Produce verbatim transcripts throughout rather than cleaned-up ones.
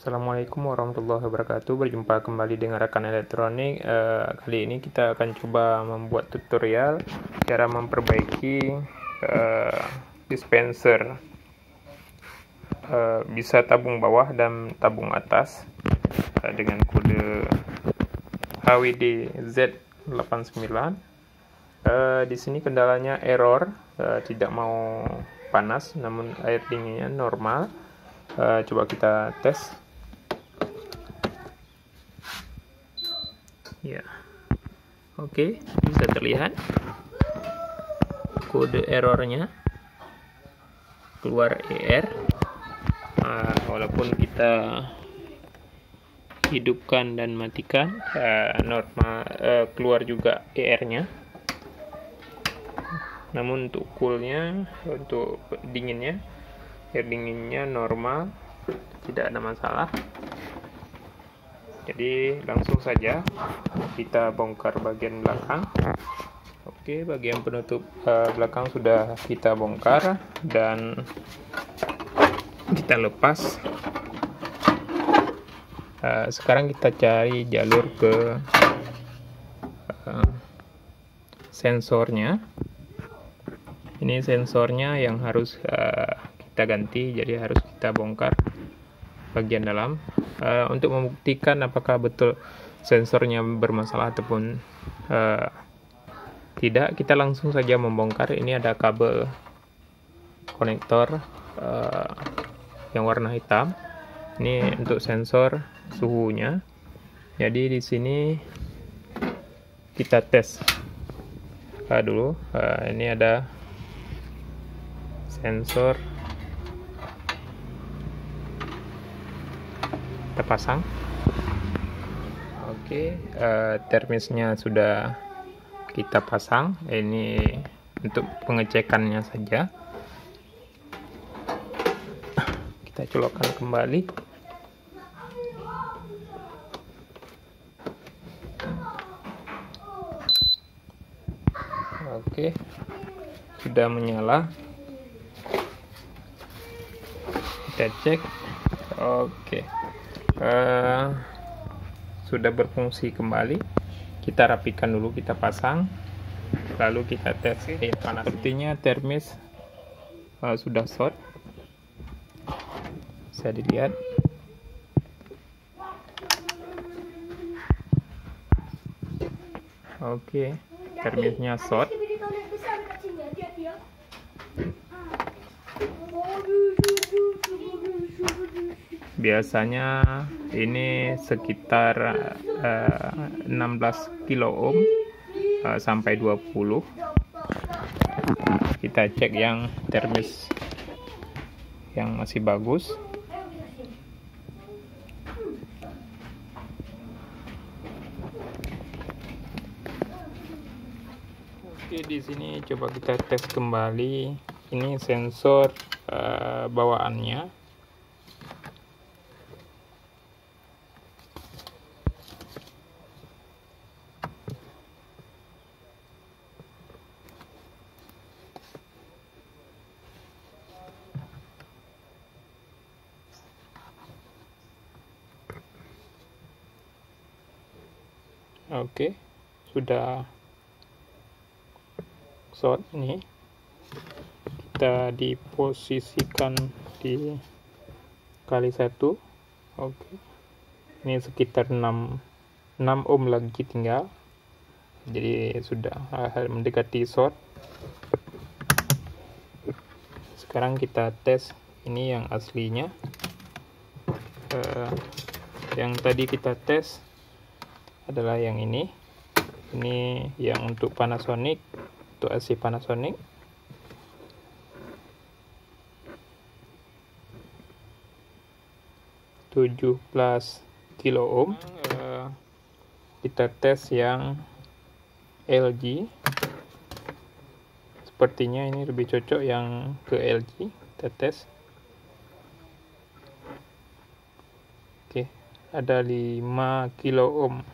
Assalamualaikum warahmatullahi wabarakatuh. Berjumpa kembali dengan rekan elektronik. uh, Kali ini kita akan coba membuat tutorial cara memperbaiki uh, dispenser uh, bisa tabung bawah dan tabung atas uh, dengan kode H W D Z delapan sembilan. uh, Di sini kendalanya error, uh, tidak mau panas namun air dinginnya normal. uh, Coba kita tes. Ya, oke, bisa terlihat kode errornya keluar E R. Nah, walaupun kita hidupkan dan matikan, uh, normal uh, keluar juga E R-nya. Namun untuk coolnya, untuk dinginnya, air dinginnya normal, tidak ada masalah. Jadi langsung saja kita bongkar bagian belakang. Oke, bagian penutup uh, belakang sudah kita bongkar dan kita lepas. Uh, sekarang kita cari jalur ke uh, sensornya. Ini sensornya yang harus uh, kita ganti, jadi harus kita bongkar bagian dalam. Uh, untuk membuktikan apakah betul sensornya bermasalah ataupun uh, tidak, kita langsung saja membongkar. Ini ada kabel konektor uh, yang warna hitam. Ini untuk sensor suhunya. Jadi di sini kita tes uh, dulu. Uh, ini ada sensor. Kita pasang. Oke, uh, termisnya sudah kita pasang. Ini untuk pengecekannya saja. Kita colokkan kembali. Oke, sudah menyala. Kita cek. Oke. Uh, sudah berfungsi kembali. Kita rapikan dulu, kita pasang, lalu kita tes air panas. Sepertinya termis uh, sudah short, bisa dilihat. Oke, termisnya short. Biasanya ini sekitar uh, enam belas kilo ohm uh, sampai dua puluh. Kita cek yang termis yang masih bagus. Oke, di sini coba kita tes kembali. Ini sensor uh, bawaannya. Oke, sudah short. Ini kita diposisikan di kali satu. Oke, ini sekitar enam ohm lagi tinggal, jadi sudah mendekati short. Sekarang kita tes ini yang aslinya. uh, yang tadi kita tes adalah yang ini. Ini yang untuk Panasonic, untuk A C Panasonic. tujuh belas kilo ohm. Uh, kita tes yang L G. Sepertinya ini lebih cocok yang ke L G. Kita tes. Oke, ada lima kilo ohm.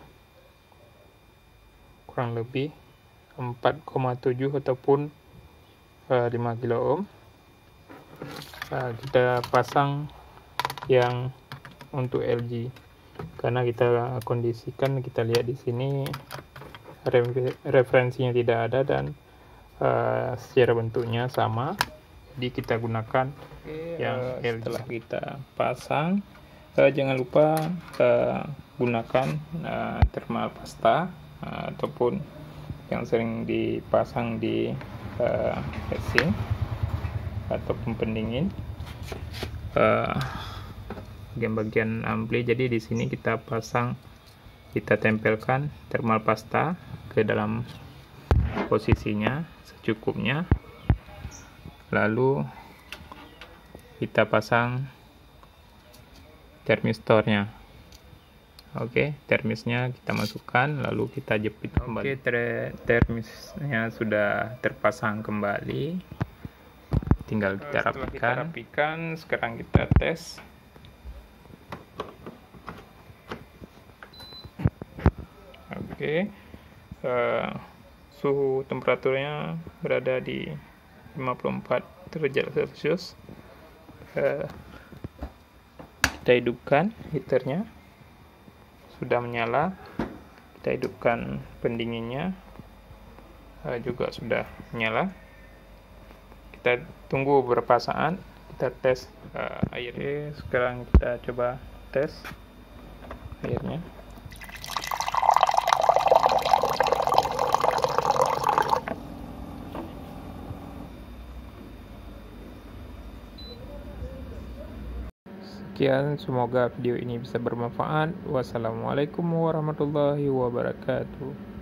Kurang lebih empat koma tujuh ataupun uh, lima kilo ohm. Uh, kita pasang yang untuk L G, karena kita kondisikan, kita lihat di sini referensinya tidak ada dan uh, secara bentuknya sama, jadi kita gunakan Oke, yang uh, L G. Setelah kita pasang, uh, jangan lupa uh, gunakan uh, thermal pasta uh, ataupun yang sering dipasang di uh, casing ataupun pendingin uh, bagian-bagian ampli. Jadi di sini kita pasang, kita tempelkan thermal pasta ke dalam posisinya secukupnya, lalu kita pasang termistornya. Oke, termisnya kita masukkan, lalu kita jepit kembali. Oke, ter termisnya sudah terpasang kembali, tinggal kita rapikan. Kita rapikan, sekarang kita tes. Oke, uh, suhu temperaturnya berada di lima puluh empat derajat Celcius. Uh, kita hidupkan heaternya, sudah menyala. Kita hidupkan pendinginnya, uh, juga sudah menyala. Kita tunggu beberapa saat, kita tes uh, air. Oke, sekarang kita coba tes airnya. Sekian, semoga video ini bisa bermanfaat. Wassalamualaikum warahmatullahi wabarakatuh.